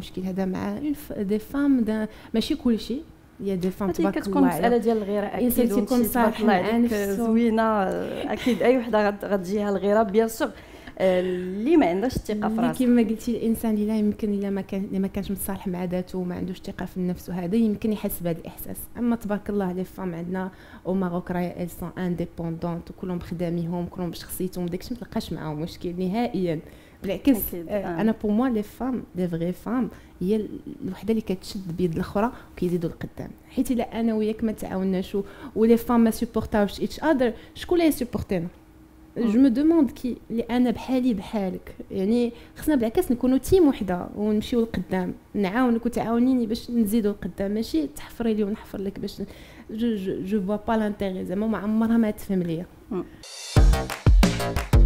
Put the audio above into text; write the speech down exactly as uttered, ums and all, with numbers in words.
المشكل هذا مع دي فام ماشي كلشي. يا دي فام تبارك الله كتكون مساله ديال الغيره اكيد تكون صالحه مع نفسه زوينه اكيد اي وحده غتجيها الغيره بيان سور اللي ما عندهاش الثقه في راسها كما قلتي الانسان اللي لا يمكن الا ما كان ما كانش متصالح مع ذاته وما عندوش ثقه في النفس وهذا يمكن يحس بهذا الاحساس. اما تبارك الله لي فام عندنا او ماروك راهي ال سون انديبوندونت وكلهم بخداميهم كلهم بشخصيتهم داكشي ما تلقاش معاهم مشكل نهائيا بالعكس. آه. انا بو موا لي فام لي فغي فام هي الوحده اللي كتشد بيد الاخرى وكيزيدوا لقدام حيت الا انا وياك ما تعاوناش ولي فام ما سيبورتاوش ايتش اذر شكون اللي يسيبورتينا؟ جو مو دوموند كي اللي انا بحالي بحالك يعني خصنا بالعكس نكونوا تيم وحده ونمشيو لقدام نعاونك وتعاونيني باش نزيدوا لقدام ماشي تحفري لي ونحفر لك باش جو جو فوا با لانتيري زعما ما عمرها ما تفهم ليا.